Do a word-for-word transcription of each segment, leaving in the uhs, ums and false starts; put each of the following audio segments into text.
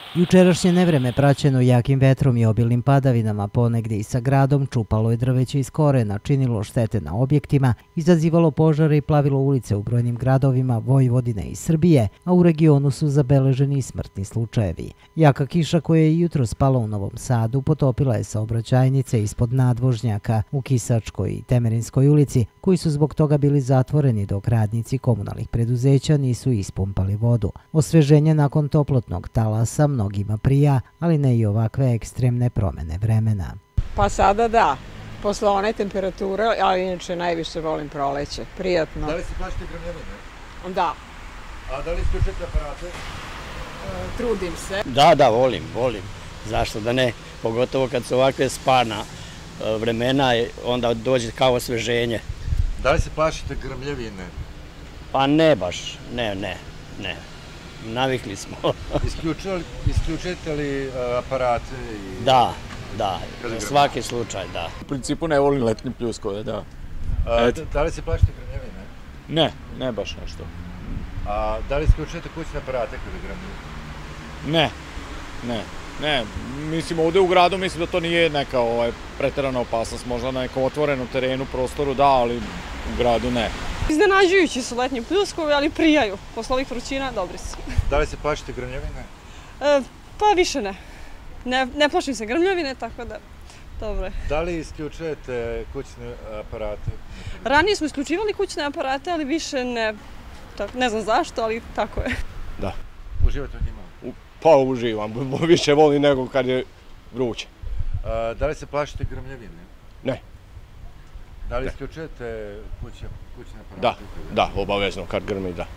Jučerašnje nevreme praćeno jakim vetrom i obilnim padavinama, ponegde i sa gradom, čupalo je drveće iz korena, činilo štete na objektima, izazivalo požare i plavilo ulice u brojnim gradovima Vojvodine i Srbije, a u regionu su zabeleženi i smrtni slučajevi. Jaka kiša koja je jutro spala u Novom Sadu potopila je saobraćajnice ispod nadvožnjaka u Kisačkoj i Temerinskoj ulici, koji su zbog toga bili zatvoreni dok radnici komunalnih preduzeća nisu ispumpali vodu. Osveženje nakon toplotnog talasa mnogima prija, ali ne i ovakve ekstremne promene vremena. Pa sada da, posle one temperature, ali inače najviše volim proleće, prijatno. Da li se plašite grmljavine? Da. A da li isključujete aparate? E, trudim se. Da, da, volim, volim. Zašto da ne? Pogotovo kad su ovakve spana vremena, onda dođe kao osveženje. Da li se plašite grmljavine? Pa ne baš, ne, ne, ne. Navikli smo. Isključujete li aparate? Da, da, svaki slučaj, da. U principu ne volim letnje pljuskove, da. Da li se plašite grmljavine? Ne, ne baš nešto. A da li isključujete kućne aparate kada grmlju? Ne, ne, ne. Mislim, ovde u gradu mislim da to nije neka preterana opasnost. Možda na nekom otvorenom terenu, prostoru da, ali u gradu ne. Iznenađujući su letnji pljuskovi, ali prijaju. Posle ovih vrućina, dobri su. Da li se plašite grmljavine? E, pa više ne. ne. Ne plašim se grmljavine, tako da dobro je. Da li isključujete kućne aparate? Ranije smo isključivali kućne aparate, ali više ne. Ne znam zašto, ali tako je. Da. Uživate u njima? Pa uživam. Više volim nego kad je vruće. A, da li se plašite grmljavine? Ne. Da li isključujete kućne aparate? Da, da, obavezno kad grmi, da.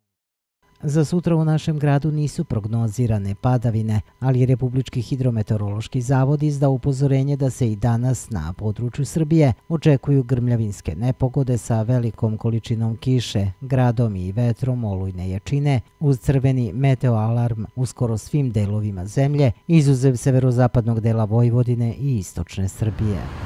Za sutra u našem gradu nisu prognozirane padavine, ali Republički hidrometeorološki zavod izdao upozorenje da se i danas na području Srbije očekuju grmljavinske nepogode sa velikom količinom kiše, gradom i vetrom olujne jačine, uz crveni meteoalarm u skoro svim delovima zemlje, izuzev severozapadnog dela Vojvodine i istočne Srbije.